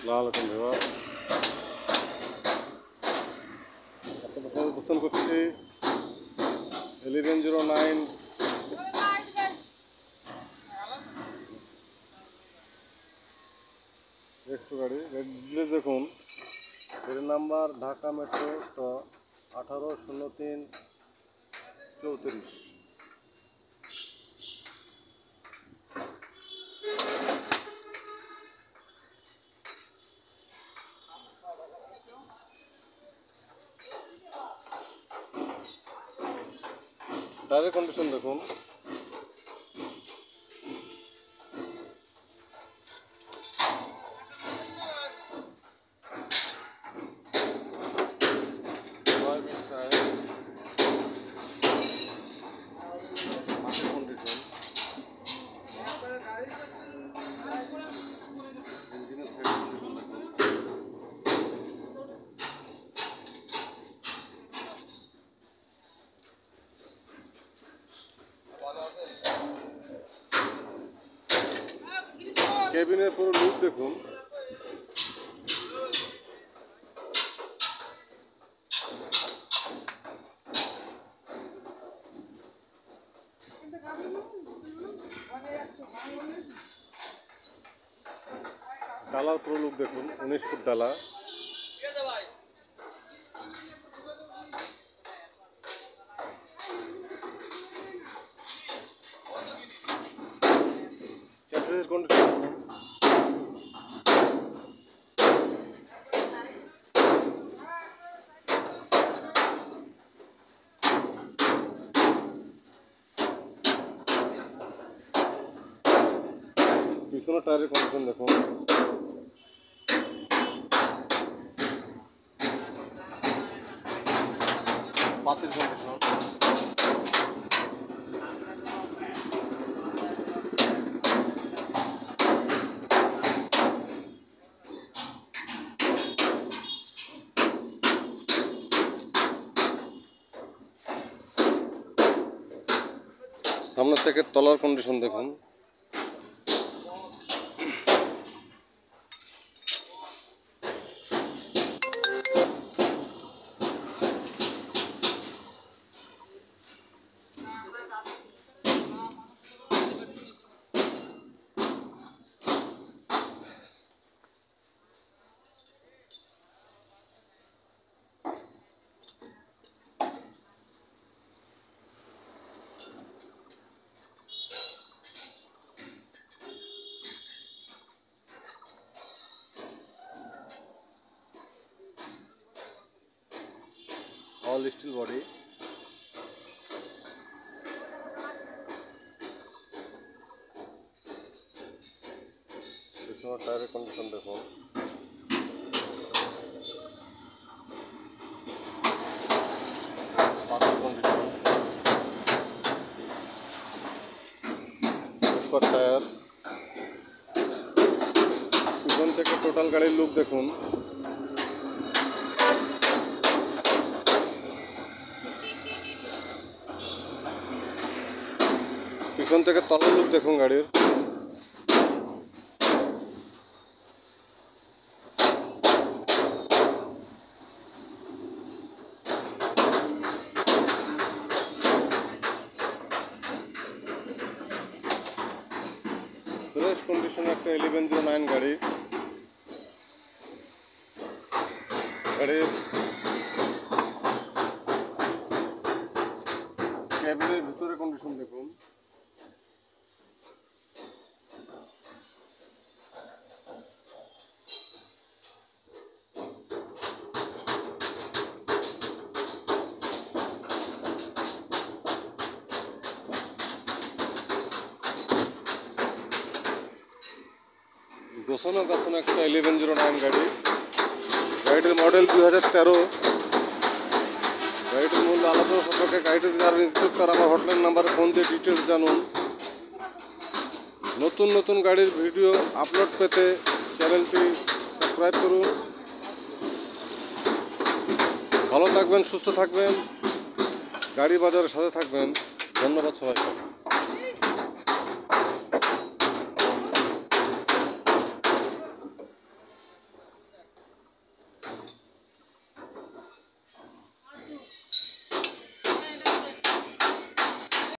লাল ধন্যবাদ আপনাদের সঙ্গে উপস্থান করছি 1109 নেক্সট গাড়ি রেড দেখুন এর নাম্বার ঢাকা মেট্রো 180334। টায়ারের কন্ডিশন দেখুন কেবিনের পুরো লুক দেখুন ডালার পুরো লুক দেখুন 19 ফুট ডালা চ্যাসিসের কন্ডিশন পিছনের টায়ারের কন্ডিশন দেখুন পাতির কন্ডিশন সামনে থেকে তলার কন্ডিশন দেখুন all steel body পিছনের টায়ারের কন্ডিশন দেখুন পাতির কন্ডিশন স্কট টায়ার পিছন থেকে টোটাল গাড়ির লুক দেখুন পিছন থেকে তলার লুক দেখুন গাড়ির ফ্রেশ কন্ডিশন একটা 1109 গাড়ির ক্যাবিনের ভিতরে কন্ডিশন দেখুন গোছানো গাছানো একটা 1109 গাড়ি গাড়িটির মডেল 2013 গাড়িটির মূল্য আলোচনা সম্পর্কে গাড়িটির যারা নিশ্চিত তারা আমার হটলাইন নাম্বারে ফোন দিয়ে ডিটেলস জানুন নতুন নতুন গাড়ির ভিডিও আপলোড পেতে চ্যানেলটি সাবস্ক্রাইব করুন ভালো থাকবেন সুস্থ থাকবেন গাড়ি বাজারের সাথে থাকবেন ধন্যবাদ সবাইকে।